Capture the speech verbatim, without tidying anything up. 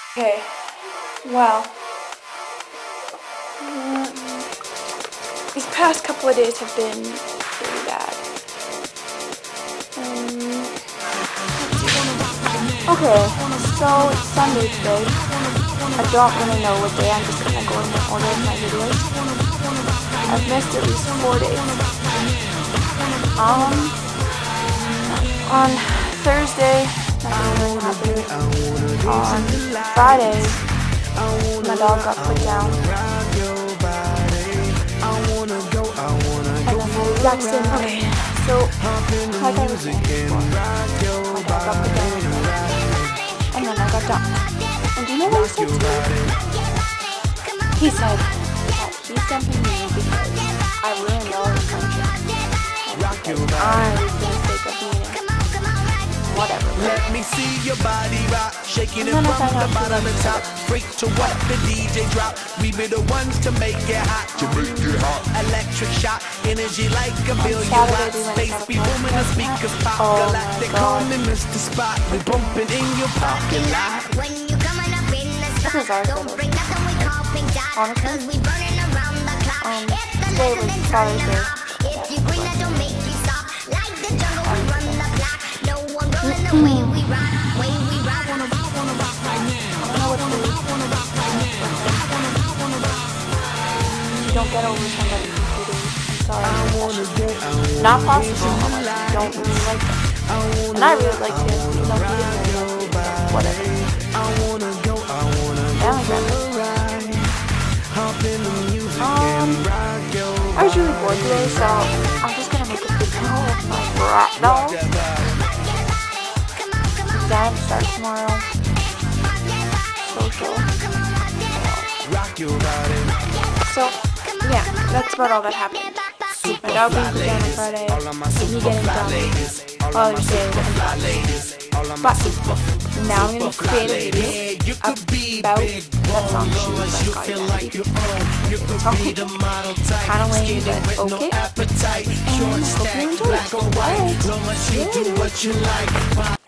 Okay, well, mm, these past couple of days have been pretty bad. Um, okay, so it's Sunday today. I don't really know what day, I'm just kind of going in order of my videos. I've missed at least four days. Um, on Thursday, nothing really happened. On Friday, my dog got put down. And then the Jackson, okay, so, like I was saying before, my dog got put down. And then I got dumped. And do you know what he said to me? He said that he's dumping me because I ruined all his friendships. And because I was the mistake of meeting. Whatever. Let me see your body rock, shaking it from the bottom to top, straight to what the D J drop. We be the ones to make it hot, to make it hot. Electric shock, energy like a billion watts. Space be booming, the speakers pop. Galactic, call me Mister Spot. We bumping in your parking lot. When you coming up in the spot, don't bring nothing we call pink dot, cause we burning around the clock. Um, today was Father's Day. If you green, that don't make you stop. Like the jungle, we run the block. No one rolling the way we rock, way we rock. Wanna rock, wanna rock right now. I don't know what to do. You don't get over somebody for two days. I'm sorry. Not possible unless you don't really like them. And I really liked him, even though he didn't really like me, but whatever. Yeah, like that. Um, I was really bored today, so I'm just gonna make a video of my brat doll. Exam starts tomorrow. Social. So, yeah, that's about all that happened. My dog being put down on Friday, me getting dumped, Father's Day, and but now I'm going to create a video about that song Shoes by Scotty Daddy. Okay, kind of lame, but okay, and hope you enjoy it. Alright, see you later.